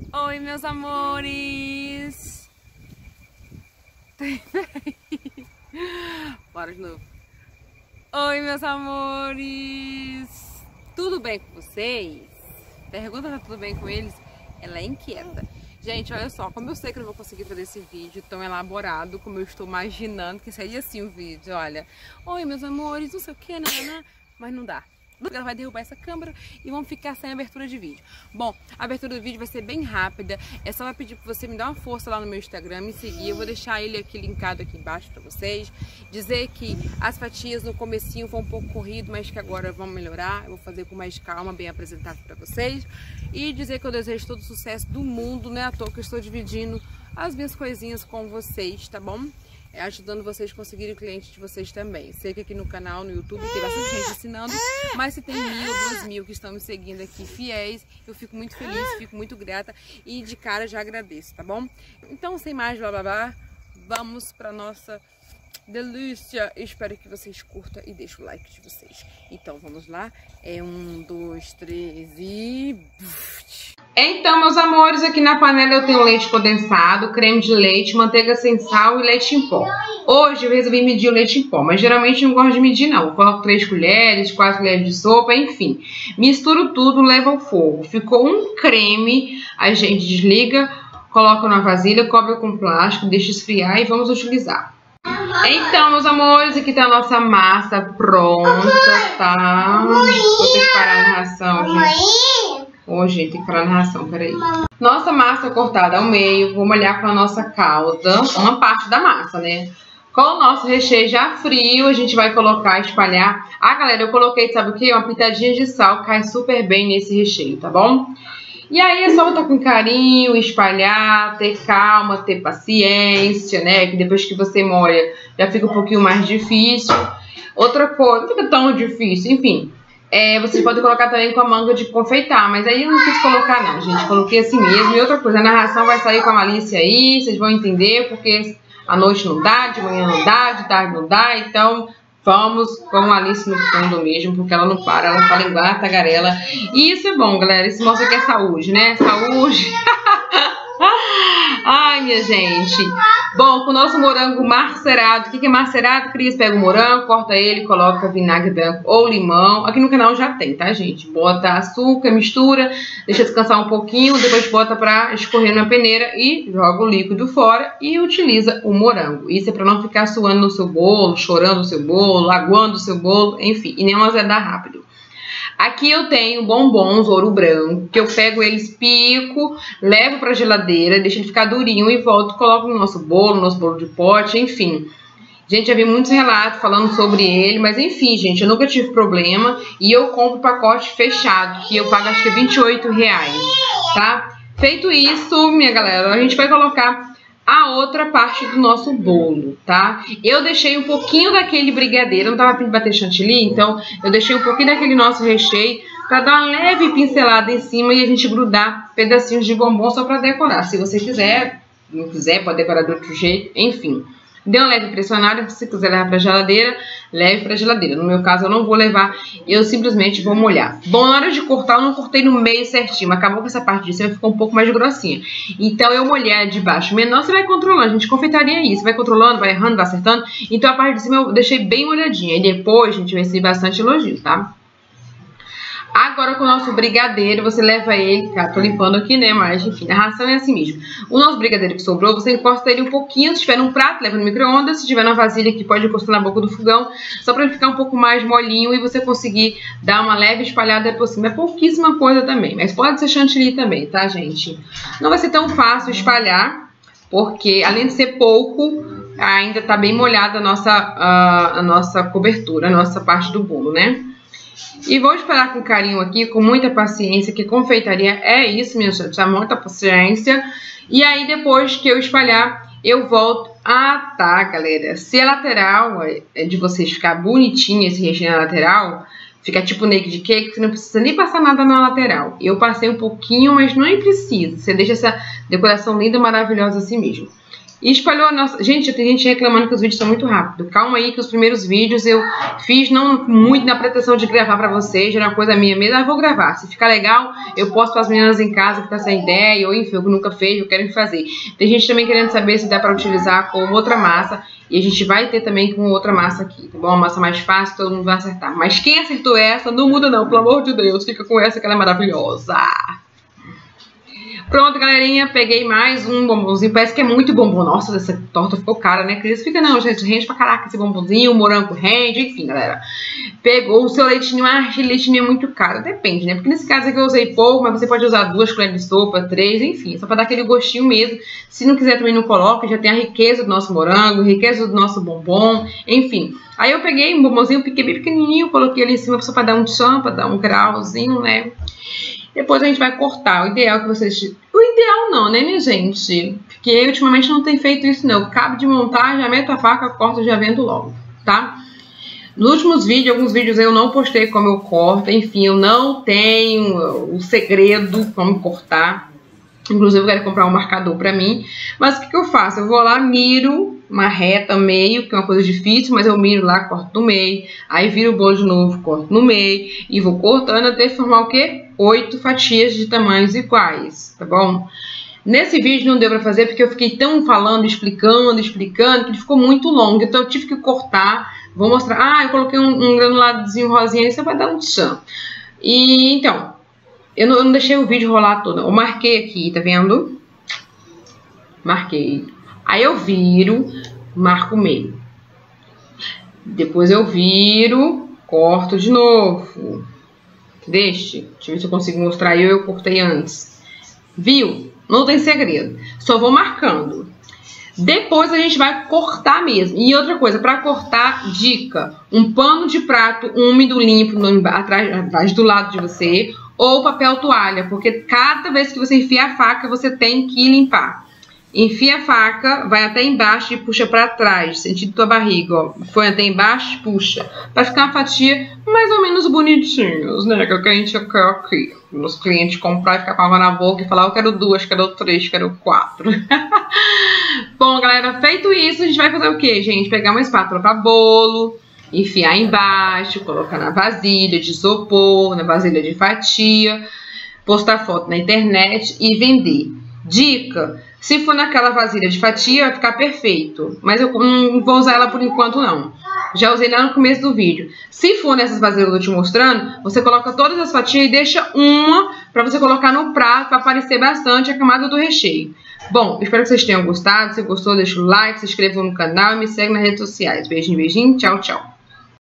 Oi, meus amores! Bora de novo. Oi, meus amores! Tudo bem com vocês? Pergunta se tá tudo bem com eles? Ela é inquieta. Gente, olha só, como eu sei que eu não vou conseguir fazer esse vídeo tão elaborado como eu estou imaginando que seria assim o vídeo, olha. Oi, meus amores, não sei o que, mas não dá. Ela vai derrubar essa câmera e vamos ficar sem abertura de vídeo. Bom, a abertura do vídeo vai ser bem rápida. É só pedir pra você me dar uma força lá no meu Instagram, me seguir. Eu vou deixar ele aqui linkado aqui embaixo pra vocês. Dizer que as fatias no comecinho foi um pouco corrido, mas que agora vão melhorar. Eu vou fazer com mais calma, bem apresentável pra vocês. E dizer que eu desejo todo o sucesso do mundo, né? À toa que eu estou dividindo as minhas coisinhas com vocês, tá bom? Ajudando vocês a conseguirem clientes de vocês também. Sei que aqui no canal, no YouTube, tem bastante gente ensinando, mas se tem 1.000, 2.000 que estão me seguindo aqui fiéis, eu fico muito feliz, fico muito grata e de cara já agradeço, tá bom? Então, sem mais blá blá blá, vamos pra nossa delícia. Espero que vocês curtam e deixem o like de vocês. Então, vamos lá. 1, 2, 3 e... Então, meus amores, aqui na panela eu tenho leite condensado, creme de leite, manteiga sem sal e leite em pó. Hoje eu resolvi medir o leite em pó, mas geralmente eu não gosto de medir não. Eu coloco 3 colheres, 4 colheres de sopa, enfim. Misturo tudo, levo ao fogo. Ficou um creme, a gente desliga, coloca na vasilha, cobre com plástico, deixa esfriar e vamos utilizar. Então, meus amores, aqui tá a nossa massa pronta, tá? Vou ter que parar a narração, gente. Ô, gente, tem que parar a narração, peraí. Nossa massa cortada ao meio, vou molhar com a nossa calda, uma parte da massa, né? Com o nosso recheio já frio, a gente vai colocar, espalhar. Ah, galera, eu coloquei, sabe o que? Uma pitadinha de sal, cai super bem nesse recheio, tá bom? E aí é só botar com carinho, espalhar, ter calma, ter paciência, né? Que depois que você molha, já fica um pouquinho mais difícil. Outra coisa, não fica tão difícil, enfim. Vocês podem colocar também com a manga de confeitar, mas aí eu não quis colocar não, gente. Coloquei assim mesmo. E outra coisa, a narração vai sair com a malícia aí, vocês vão entender, porque à noite não dá, de manhã não dá, de tarde não dá, então... Vamos com a Alice no fundo mesmo, porque ela não para, ela fala igual a tagarela. E isso é bom, galera, isso mostra que é saúde, né? Saúde. Ai, minha gente. Bom, com o nosso morango macerado. O que é macerado, Cris? Pega o morango, corta ele, coloca vinagre branco ou limão. Aqui no canal já tem, tá, gente? Bota açúcar, mistura, deixa descansar um pouquinho, depois bota pra escorrer na peneira e joga o líquido fora e utiliza o morango. Isso é pra não ficar suando no seu bolo, chorando o seu bolo, aguando o seu bolo, enfim, e nem azedar rápido. Aqui eu tenho bombons ouro branco, que eu pego eles, pico, levo pra geladeira, deixo ele ficar durinho e volto, coloco no nosso bolo de pote, enfim. Gente, já vi muitos relatos falando sobre ele, mas enfim, gente, eu nunca tive problema e eu compro pacote fechado, que eu pago acho que R$28, tá? Feito isso, minha galera, a gente vai colocar a outra parte do nosso bolo, tá? Eu deixei um pouquinho daquele brigadeiro, eu não tava a fim de bater chantilly, então eu deixei um pouquinho daquele nosso recheio pra dar uma leve pincelada em cima e a gente grudar pedacinhos de bombom só pra decorar. Se você quiser, não quiser, pode decorar de outro jeito, enfim. Dê uma leve pressionada, se você quiser levar pra geladeira, leve pra geladeira. No meu caso eu não vou levar, eu simplesmente vou molhar. Bom, na hora de cortar eu não cortei no meio certinho, mas acabou com essa parte de cima, ficou um pouco mais grossinha. Então eu molhei de baixo menor, você vai controlando, gente, confeitaria é isso, vai controlando, vai errando, vai acertando. Então a parte de cima eu deixei bem molhadinha e depois, gente, eu recebi bastante elogio, tá? Agora com o nosso brigadeiro, você leva ele, tá? Tô limpando aqui, né? Mas enfim, a ração é assim mesmo. O nosso brigadeiro que sobrou, você encosta ele um pouquinho. Se tiver num prato, leva no micro-ondas. Se tiver na vasilha, que pode encostar na boca do fogão. Só pra ele ficar um pouco mais molinho e você conseguir dar uma leve espalhada por cima. É pouquíssima coisa também, mas pode ser chantilly também, tá, gente? Não vai ser tão fácil espalhar, porque além de ser pouco, ainda tá bem molhada a nossa cobertura, a nossa parte do bolo, né? E vou esperar com carinho aqui, com muita paciência, que confeitaria é isso, minha gente, muita paciência. E aí, depois que eu espalhar, eu volto. Ah, tá, galera. Se a lateral é de vocês ficar bonitinha, esse recheio na lateral, fica tipo naked cake, você não precisa nem passar nada na lateral. Eu passei um pouquinho, mas não é preciso. Você deixa essa decoração linda, maravilhosa assim mesmo. E espalhou a nossa... Gente, tem gente reclamando que os vídeos são muito rápidos. Calma aí que os primeiros vídeos eu fiz não muito na pretensão de gravar pra vocês. Era uma coisa minha mesmo. Ah, vou gravar. Se ficar legal, eu posto pras meninas em casa que tá sem ideia. Ou enfim, eu nunca fez, eu quero fazer. Tem gente também querendo saber se dá pra utilizar com outra massa. E a gente vai ter também com outra massa aqui, tá bom? Uma massa mais fácil, todo mundo vai acertar. Mas quem acertou essa, não muda não, pelo amor de Deus. Fica com essa que ela é maravilhosa. Pronto, galerinha, peguei mais um bombonzinho. Parece que é muito bombom. Nossa, essa torta ficou cara, né, Cris? Fica não, gente. Rende pra caraca esse bombonzinho. O morango rende, enfim, galera. Pegou o seu leitinho. Ah, aquele leitinho é muito caro. Depende, né? Porque nesse caso aqui eu usei pouco, mas você pode usar 2 colheres de sopa, 3, enfim. Só pra dar aquele gostinho mesmo. Se não quiser também não coloca. Já tem a riqueza do nosso morango, a riqueza do nosso bombom, enfim. Aí eu peguei um bombonzinho, piquei bem pequenininho, coloquei ali em cima só pra dar um tchan, pra dar um grauzinho, né? Depois a gente vai cortar. O ideal é que vocês... O ideal não, né, minha gente? Porque eu ultimamente não tenho feito isso, não. Eu acabo de montar, já meto a faca, corto e já vendo logo, tá? Nos últimos vídeos, alguns vídeos eu não postei como eu corto. Enfim, eu não tenho o segredo como cortar. Inclusive, eu quero comprar um marcador pra mim. Mas o que eu faço? Eu vou lá, miro uma reta meio, que é uma coisa difícil, mas eu miro lá, corto no meio. Aí viro o bolo de novo, corto no meio. E vou cortando até formar o quê? 8 fatias de tamanhos iguais, tá bom? Nesse vídeo não deu pra fazer porque eu fiquei tão falando, explicando, que ele ficou muito longo. Então eu tive que cortar. Vou mostrar. Ah, eu coloquei um granuladozinho rosinha aí, só pra dar um tchan. E então... Eu não deixei o vídeo rolar todo. Eu marquei aqui, tá vendo? Marquei. Aí eu viro, marco o meio. Depois eu viro, corto de novo. Deixa eu ver se eu consigo mostrar. Eu cortei antes. Viu? Não tem segredo. Só vou marcando. Depois a gente vai cortar mesmo. E outra coisa, para cortar, dica. Um pano de prato úmido, limpo, atrás do lado de você. Ou papel toalha, porque cada vez que você enfia a faca, você tem que limpar. Enfia a faca, vai até embaixo e puxa para trás, sentido tua barriga, ó. Foi até embaixo, puxa. Para ficar uma fatia mais ou menos bonitinhos, né? Que é o que a gente quer aqui. Os clientes comprar e ficar com água na boca e falar, eu quero 2, quero 3, quero 4. Bom, galera, feito isso, a gente vai fazer o quê, gente? Pegar uma espátula para bolo, enfiar embaixo, colocar na vasilha de isopor, na vasilha de fatia, postar foto na internet e vender. Dica, se for naquela vasilha de fatia vai ficar perfeito, mas eu não vou usar ela por enquanto não. Já usei lá no começo do vídeo. Se for nessas vasilhas que eu tô te mostrando, você coloca todas as fatias e deixa uma para você colocar no prato para aparecer bastante a camada do recheio. Bom, espero que vocês tenham gostado. Se gostou, deixa o like, se inscreva no canal e me segue nas redes sociais. Beijinho, beijinho, tchau, tchau.